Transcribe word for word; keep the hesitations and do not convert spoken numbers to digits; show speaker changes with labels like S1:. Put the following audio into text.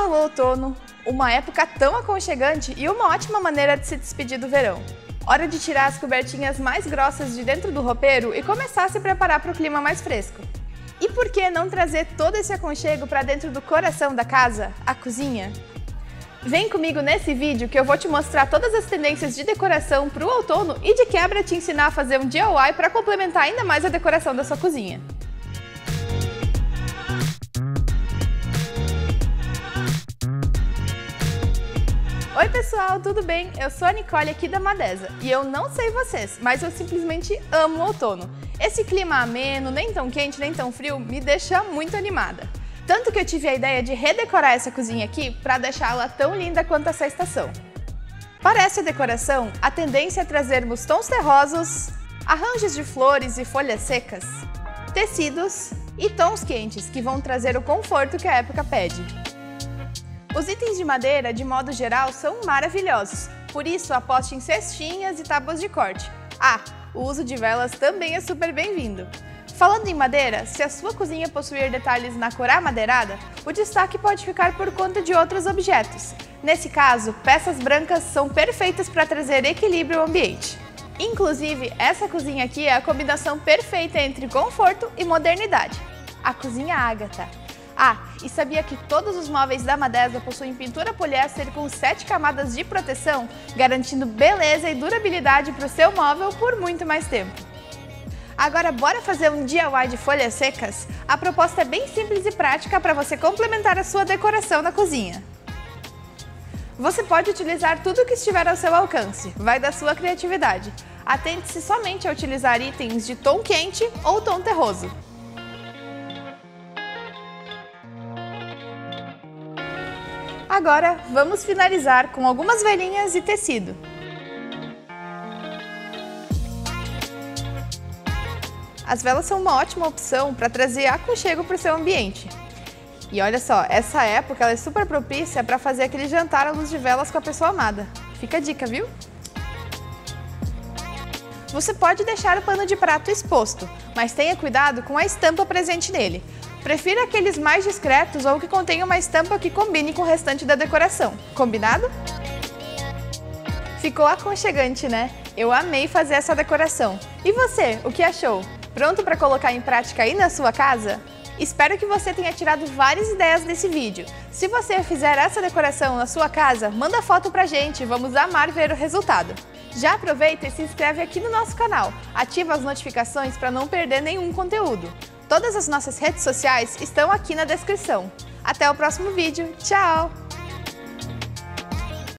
S1: o outono, uma época tão aconchegante e uma ótima maneira de se despedir do verão. Hora de tirar as cobertinhas mais grossas de dentro do roupeiro e começar a se preparar para o clima mais fresco. E por que não trazer todo esse aconchego para dentro do coração da casa, a cozinha? Vem comigo nesse vídeo que eu vou te mostrar todas as tendências de decoração para o outono e de quebra te ensinar a fazer um D I Y para complementar ainda mais a decoração da sua cozinha. Oi pessoal, tudo bem? Eu sou a Nicole aqui da Madesa e eu não sei vocês, mas eu simplesmente amo o outono. Esse clima ameno, nem tão quente nem tão frio, me deixa muito animada. Tanto que eu tive a ideia de redecorar essa cozinha aqui para deixá-la tão linda quanto essa estação. Para essa decoração, a tendência é trazermos tons terrosos, arranjos de flores e folhas secas, tecidos e tons quentes que vão trazer o conforto que a época pede. Os itens de madeira, de modo geral, são maravilhosos, por isso aposte em cestinhas e tábuas de corte. Ah, o uso de velas também é super bem-vindo. Falando em madeira, se a sua cozinha possuir detalhes na cor amadeirada, o destaque pode ficar por conta de outros objetos. Nesse caso, peças brancas são perfeitas para trazer equilíbrio ao ambiente. Inclusive, essa cozinha aqui é a combinação perfeita entre conforto e modernidade. A cozinha Ágata. Ah, e sabia que todos os móveis da Madesa possuem pintura poliéster com sete camadas de proteção, garantindo beleza e durabilidade para o seu móvel por muito mais tempo. Agora bora fazer um D I Y de folhas secas? A proposta é bem simples e prática para você complementar a sua decoração na cozinha. Você pode utilizar tudo o que estiver ao seu alcance, vai da sua criatividade. Atente-se somente a utilizar itens de tom quente ou tom terroso. Agora, vamos finalizar com algumas velinhas e tecido. As velas são uma ótima opção para trazer aconchego para o seu ambiente. E olha só, essa época ela é super propícia para fazer aquele jantar à luz de velas com a pessoa amada. Fica a dica, viu? Você pode deixar o pano de prato exposto, mas tenha cuidado com a estampa presente nele. Prefira aqueles mais discretos ou que contenham uma estampa que combine com o restante da decoração. Combinado? Ficou aconchegante, né? Eu amei fazer essa decoração. E você, o que achou? Pronto para colocar em prática aí na sua casa? Espero que você tenha tirado várias ideias desse vídeo. Se você fizer essa decoração na sua casa, manda foto pra gente, vamos amar ver o resultado. Já aproveita e se inscreve aqui no nosso canal. Ativa as notificações para não perder nenhum conteúdo. Todas as nossas redes sociais estão aqui na descrição. Até o próximo vídeo. Tchau!